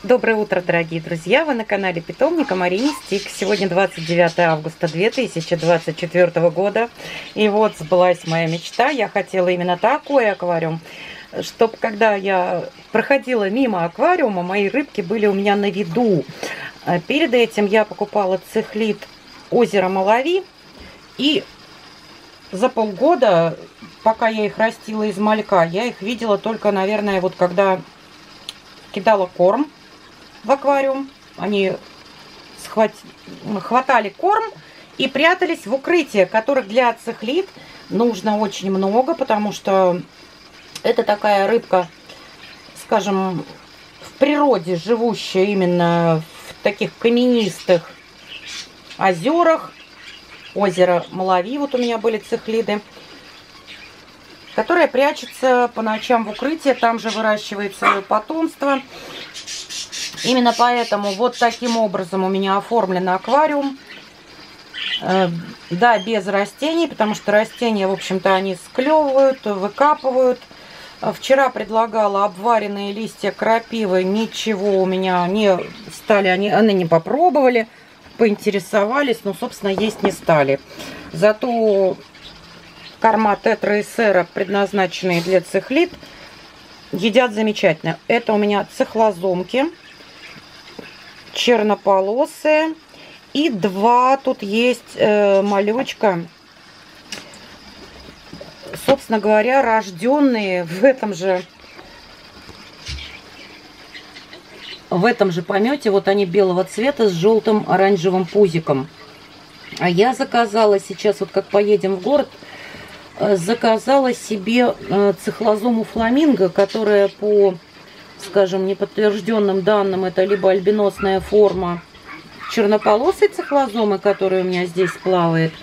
Доброе утро, дорогие друзья! Вы на канале Питомника Марини Стик. Сегодня 29 августа 2024 года. И вот сбылась моя мечта. Я хотела именно такой аквариум, чтобы когда я проходила мимо аквариума, мои рыбки были у меня на виду. Перед этим я покупала цихлит озеро Малави. И за полгода, пока я их растила из малька, я их видела только, наверное, вот когда кидала корм в аквариум. Они хватали корм и прятались в укрытие, которых для цихлит нужно очень много, потому что это такая рыбка, скажем, в природе живущая именно в таких каменистых озерах. Озеро Малави, вот у меня были цихлиды, которая прячется по ночам в укрытие, там же выращивает свое потомство. Именно поэтому вот таким образом у меня оформлен аквариум. Да, без растений, потому что растения, в общем-то, они склевывают, выкапывают. Вчера предлагала обваренные листья крапивы, ничего у меня не стали, они не попробовали, поинтересовались, но, собственно, есть не стали. Зато корма тетра и сера, предназначенные для цихлит, едят замечательно. Это у меня цихлозомки, чернополосые. И два тут есть малючка, собственно говоря, рожденные в этом же помете. Вот они белого цвета с желтым оранжевым пузиком. А я заказала сейчас, вот как поедем в город, заказала себе цихлозому фламинго, которая по, скажем, неподтвержденным данным, это либо альбиносная форма чернополосой цихлозомы, которая у меня здесь плавает.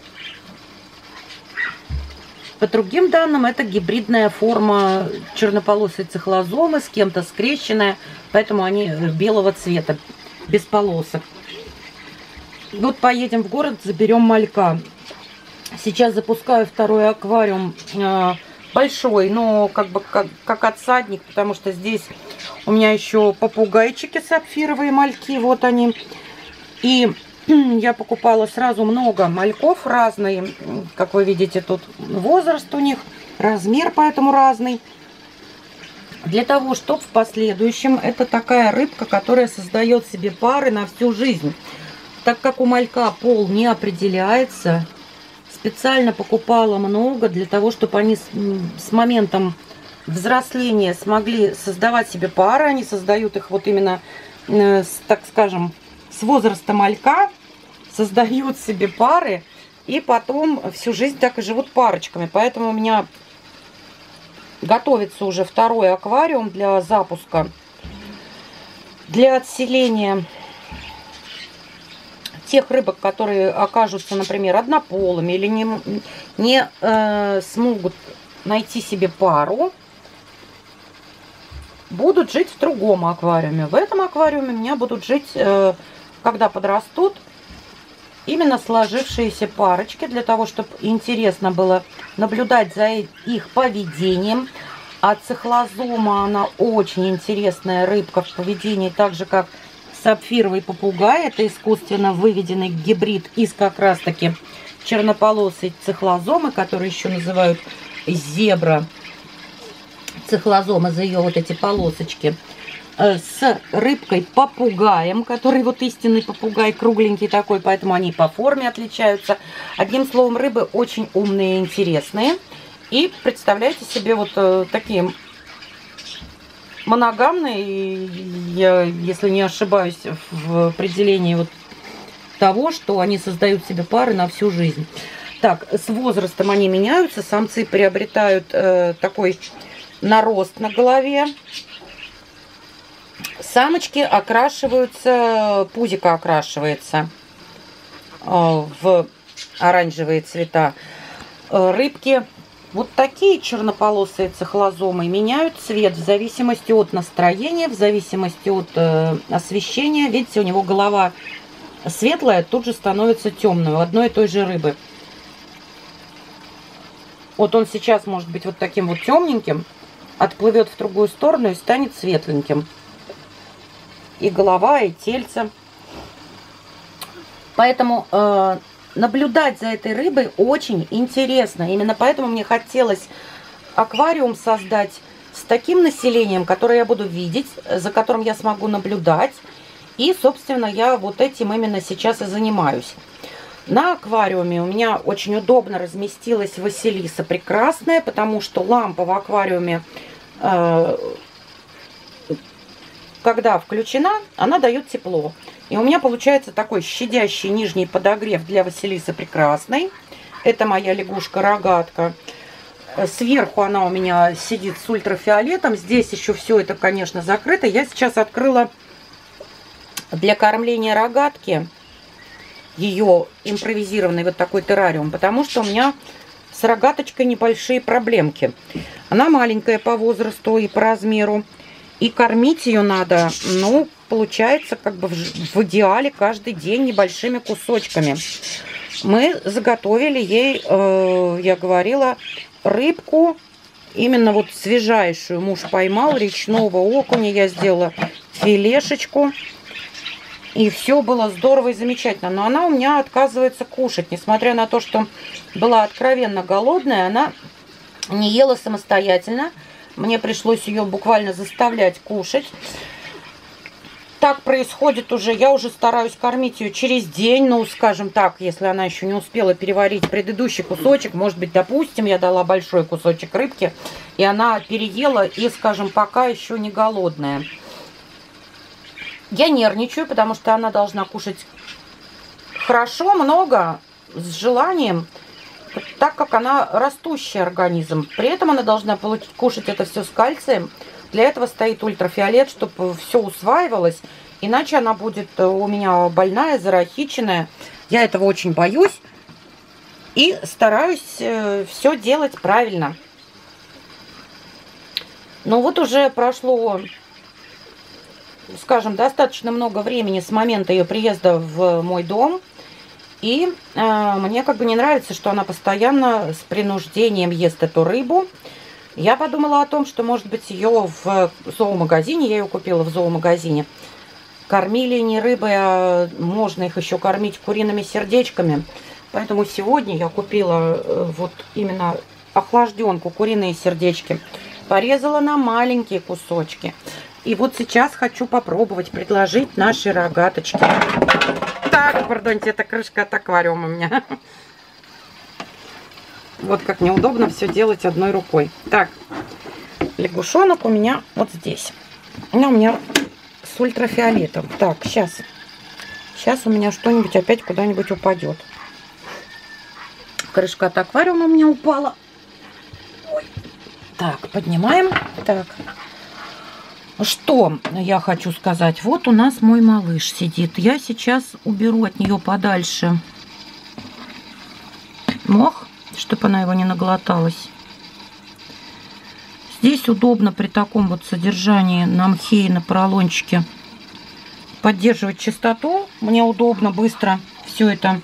По другим данным, это гибридная форма чернополосой цихлозомы, с кем-то скрещенная, поэтому они белого цвета, без полосок. Вот поедем в город, заберем малька. Сейчас запускаю второй аквариум, большой, но как отсадник, потому что здесь у меня еще попугайчики сапфировые мальки, вот они. И я покупала сразу много мальков, разные, как вы видите, тут возраст у них, размер поэтому разный. Для того, чтобы в последующем, это такая рыбка, которая создает себе пары на всю жизнь. Так как у малька пол не определяется, специально покупала много для того, чтобы они с моментом взросления смогли создавать себе пары. Они создают их вот именно, так скажем, с возраста малька, создают себе пары и потом всю жизнь так и живут парочками. Поэтому у меня готовится уже второй аквариум для запуска, для отселения тех рыбок, которые окажутся, например, однополыми или не смогут найти себе пару, будут жить в другом аквариуме. В этом аквариуме у меня будут жить, когда подрастут, именно сложившиеся парочки, для того, чтобы интересно было наблюдать за их поведением. А цихлозома, она очень интересная рыбка в поведении, так же как сапфировый попугай. Это искусственно выведенный гибрид из как раз таки чернополосой цихлозомы, которую еще называют зебра цихлозома за ее вот эти полосочки, с рыбкой-попугаем, который вот истинный попугай, кругленький такой, поэтому они по форме отличаются. Одним словом, рыбы очень умные и интересные. И представляете себе вот такие моногамные, я, если не ошибаюсь в определении вот того, что они создают себе пары на всю жизнь. Так, с возрастом они меняются, самцы приобретают такой нарост на голове. Самочки окрашиваются, пузико окрашивается в оранжевые цвета. Рыбки вот такие чернополосые цихлозомы меняют цвет в зависимости от настроения, в зависимости от освещения. Видите, у него голова светлая, тут же становится темной у одной и той же рыбы. Вот он сейчас может быть вот таким вот темненьким, отплывет в другую сторону и станет светленьким. и голова, и тельце. Поэтому наблюдать за этой рыбой очень интересно. Именно поэтому мне хотелось аквариум создать с таким населением, которое я буду видеть, за которым я смогу наблюдать. И, собственно, я вот этим именно сейчас и занимаюсь. На аквариуме у меня очень удобно разместилась Василиса прекрасная, потому что лампа в аквариуме, когда включена, она дает тепло. И у меня получается такой щадящий нижний подогрев для Василисы прекрасной. Это моя лягушка-рогатка. Сверху она у меня сидит с ультрафиолетом. Здесь еще все это, конечно, закрыто. Я сейчас открыла для кормления рогатки ее импровизированный вот такой террариум, потому что у меня с рогаточкой небольшие проблемки. Она маленькая по возрасту и по размеру. И кормить ее надо, ну, получается, как бы в идеале каждый день небольшими кусочками. Мы заготовили ей, я говорила, рыбку, именно вот свежайшую. Муж поймал речного окуня, я сделала филешечку. И все было здорово и замечательно. Но она у меня отказывается кушать. Несмотря на то, что была откровенно голодная, она не ела самостоятельно. Мне пришлось ее буквально заставлять кушать. Так происходит уже. Я уже стараюсь кормить ее через день. Ну, скажем так, если она еще не успела переварить предыдущий кусочек. Может быть, допустим, я дала большой кусочек рыбки. И она переела и, скажем, пока еще не голодная. Я нервничаю, потому что она должна кушать хорошо, много, с желанием, так как она растущий организм. При этом она должна кушать это все с кальцием. Для этого стоит ультрафиолет, чтобы все усваивалось. Иначе она будет у меня больная, зарахиченная. Я этого очень боюсь. И стараюсь все делать правильно. Но вот уже прошло, скажем, достаточно много времени с момента ее приезда в мой дом. И мне как бы не нравится, что она постоянно с принуждением ест эту рыбу. Я подумала о том, что, может быть, ее в зоомагазине, я ее купила в зоомагазине, кормили не рыбой, а можно их еще кормить куриными сердечками. Поэтому сегодня я купила вот именно охлажденку, куриные сердечки. Порезала на маленькие кусочки. И вот сейчас хочу попробовать предложить нашей рогаточке. Так, пардоньте, это крышка от аквариума у меня. Вот как неудобно все делать одной рукой. Так, лягушонок у меня вот здесь. Она у меня с ультрафиолетом. Так, сейчас. Сейчас у меня что-нибудь опять куда-нибудь упадет. Крышка от аквариума у меня упала. Ой. Так, поднимаем. Так. Что я хочу сказать? Вот у нас мой малыш сидит. Я сейчас уберу от нее подальше мох, чтобы она его не наглоталась. Здесь удобно при таком вот содержании на мхе и на поролончике поддерживать чистоту. Мне удобно быстро все это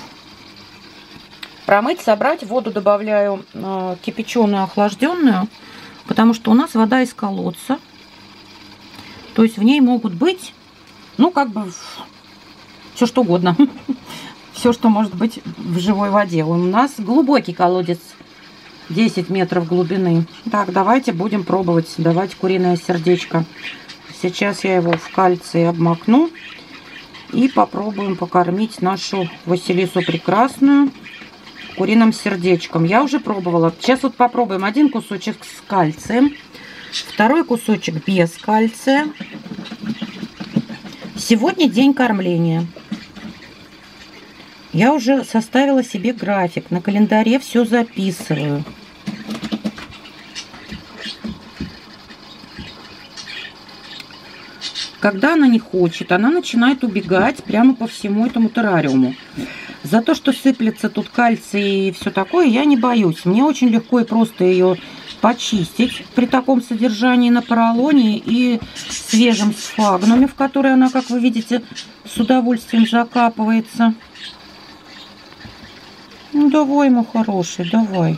промыть, собрать. Воду добавляю кипяченую, охлажденную, потому что у нас вода из колодца. То есть в ней могут быть, ну, как бы, все что угодно. Все, что может быть в живой воде. У нас глубокий колодец, 10 метров глубины. Так, давайте будем пробовать давать куриное сердечко. Сейчас я его в кальций обмакну. И попробуем покормить нашу Василису прекрасную куриным сердечком. Я уже пробовала. Сейчас вот попробуем один кусочек с кальцием. Второй кусочек без кальция. Сегодня день кормления. Я уже составила себе график. На календаре все записываю. Когда она не хочет, она начинает убегать прямо по всему этому террариуму. За то, что сыплется тут кальций и все такое, я не боюсь. Мне очень легко и просто ее почистить при таком содержании на поролоне и свежем сфагнуме, в который она, как вы видите, с удовольствием закапывается. Ну давай, мой хороший, давай.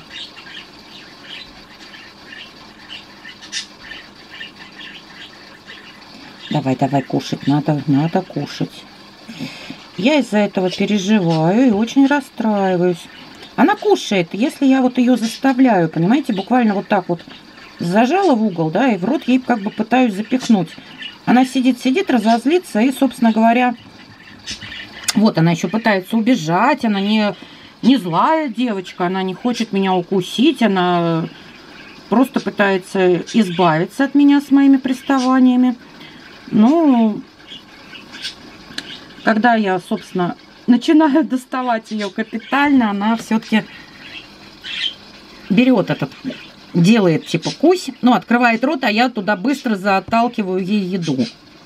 Давай, давай кушать, надо кушать. Я из-за этого переживаю и очень расстраиваюсь. Она кушает, если я вот ее заставляю, понимаете, буквально вот так вот зажала в угол, да, и в рот ей как бы пытаюсь запихнуть. Она сидит, разозлится и, собственно говоря, вот она еще пытается убежать, она не злая девочка, она не хочет меня укусить, она просто пытается избавиться от меня с моими приставаниями. Ну, когда я, собственно, начинаю доставать ее капитально, она все-таки берет этот, делает типа кусь, ну, открывает рот, а я туда быстро заталкиваю ей еду.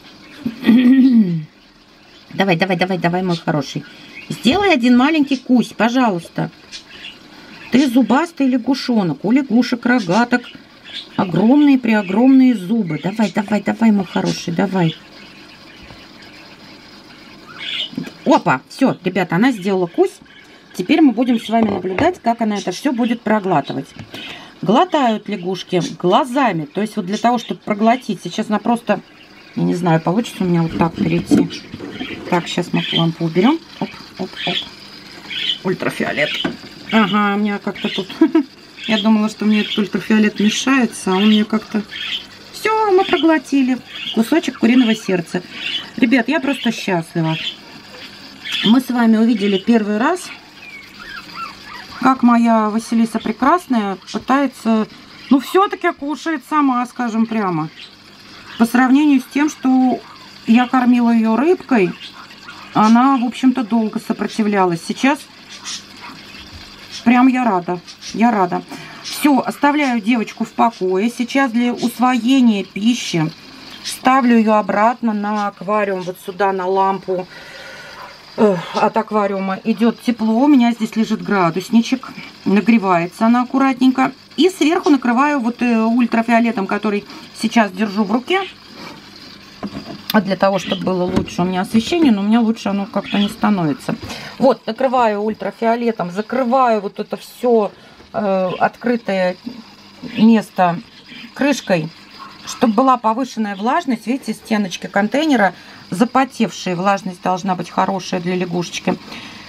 Давай, мой хороший. Сделай один маленький кусь, пожалуйста. Ты зубастый лягушонок. У лягушек, рогаток огромные-преогромные зубы. Давай, мой хороший, давай. Опа, все, ребята, она сделала кусь. Теперь мы будем с вами наблюдать, как она это все будет проглатывать. Глотают лягушки глазами. То есть вот для того, чтобы проглотить. Сейчас она просто, я не знаю, получится у меня вот так перейти. Так, сейчас мы лампу уберем. Оп. Ультрафиолет. Ага, у меня как-то тут... Я думала, что мне этот ультрафиолет мешается, а он мне как-то... Все, мы проглотили. Кусочек куриного сердца. Ребят, я просто счастлива. Мы с вами увидели первый раз, как моя Василиса Прекрасная пытается... Ну, все-таки кушает сама, скажем прямо. По сравнению с тем, что я кормила ее рыбкой, она, в общем-то, долго сопротивлялась. Сейчас прям я рада. Все, оставляю девочку в покое. Сейчас для усвоения пищи ставлю ее обратно на аквариум, вот сюда, на лампу. От аквариума идет тепло. У меня здесь лежит градусничек. Нагревается она аккуратненько. И сверху накрываю вот ультрафиолетом, который сейчас держу в руке. Для того, чтобы было лучше у меня освещение, но у меня лучше оно как-то не становится. Вот, накрываю ультрафиолетом, закрываю вот это все открытое место крышкой, чтобы была повышенная влажность. Видите, стеночки контейнера запотевшие, влажность должна быть хорошая для лягушечки.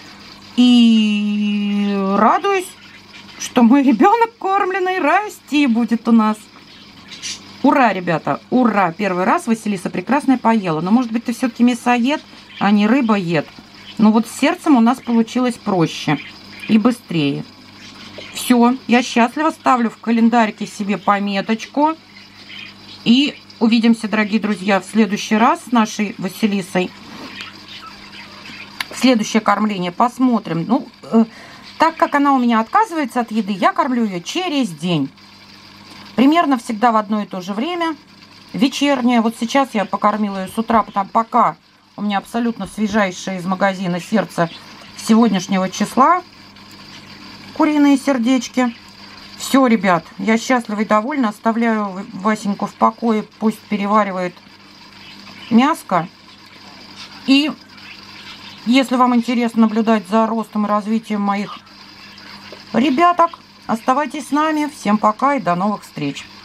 И радуюсь, что мой ребенок кормленный расти будет у нас. Ура, ребята, ура! Первый раз Василиса Прекрасная поела. Но, может быть, ты все-таки мясоед, а не рыбоед. Но вот с сердцем у нас получилось проще и быстрее. Все, я счастлива, ставлю в календарике себе пометочку. И увидимся, дорогие друзья, в следующий раз с нашей Василисой. Следующее кормление посмотрим. Ну, так как она у меня отказывается от еды, я кормлю ее через день. Примерно всегда в одно и то же время. Вечернее. Вот сейчас я покормила ее с утра, потому пока у меня абсолютно свежайшее из магазина сердце сегодняшнего числа. Куриные сердечки. Все, ребят, я счастлива и довольна. Оставляю Васеньку в покое. Пусть переваривает мяско. И если вам интересно наблюдать за ростом и развитием моих ребяток, оставайтесь с нами. Всем пока и до новых встреч.